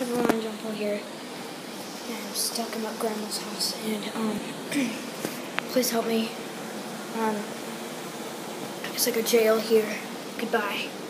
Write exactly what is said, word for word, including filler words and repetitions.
everyone, John Paul here, and I'm stuck in my grandma's house, and, um, please help me. Um, it's like a jail here. Goodbye.